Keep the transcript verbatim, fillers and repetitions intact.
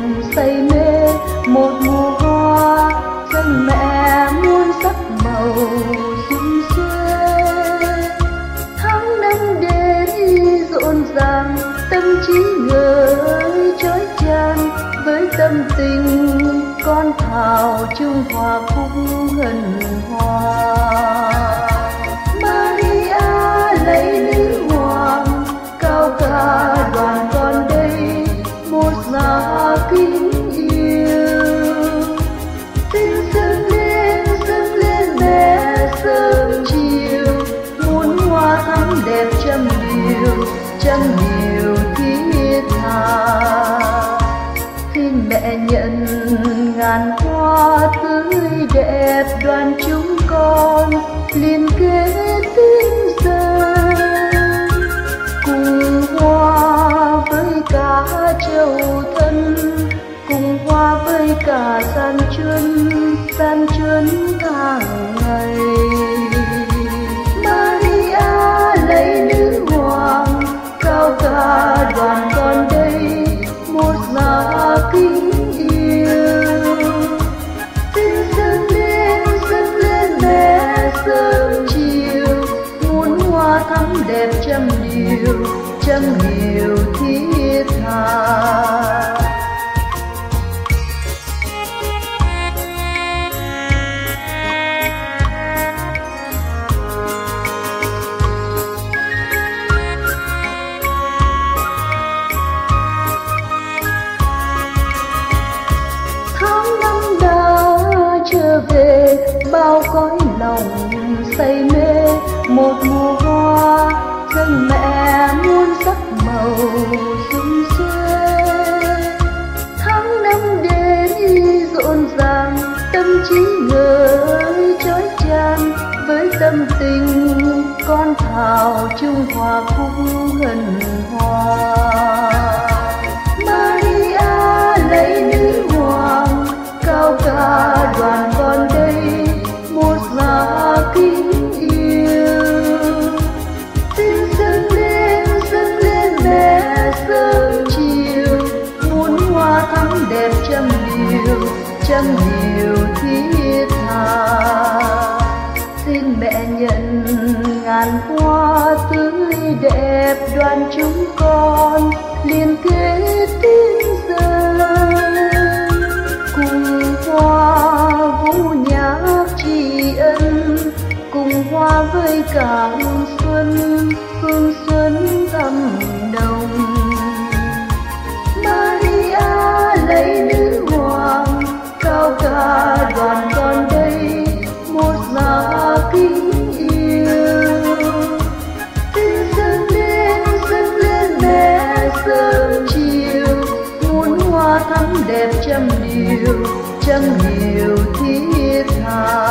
say mê một mùa hoa dâng mẹ muôn sắc màu sum xuê. Tháng năm đến rộn ràng, tâm trí ngời chói chan với tâm tình con thảo chung hòa khúc hân hoan. Maria lấy nữ hoàng cao cả đoàn con đây một giá kính yêu. Xin dâng lên dâng lên mẹ sớm chiều, muôn hoa thắm đẹp trăm điều trăm điều thiết tha. Xin mẹ nhận ngàn hoa tươi đẹp đoàn chúng con liên kết tiếng dân, cùng hoa với cả châu thân, cùng hoa với cả gian truân gian truân tháng ngày. Maria lấy nữ hoàng cao cả đoàn con đây một giá kính yêu. Xin dâng lên dâng lên mẹ sớm chiều, muôn hoa thắm đẹp trăm điều trăm điều thiết tha. Trở về bao cõi lòng say mê một mùa hoa dâng mẹ muôn sắc màu sum xuê. Tháng năm đến rộn ràng, tâm trí ngời chói chan với tâm tình con thảo chung hòa khúc hân hoan. Maria lấy nữ hoàng cao cả đoàn con đây một giá kính yêu. Xin dâng lên dâng lên mẹ sớm chiều, muôn hoa thắm đẹp trăm điều trăm điều thiết tha. Xin mẹ nhận ngàn hoa tươi đẹp đoàn chúng con liên kết tiếng dân, cùng hoa vũ nhạc tri ân, cùng hoa với cả hương xuân hương xuân thắm nồng. Maria lấy nữ hoàng cao cả đoàn con đây một giá kính yêu. Xin dâng lên dâng lên mẹ sớm chiều, muôn hoa thắm đẹp trăm điều trăm điều thiết tha.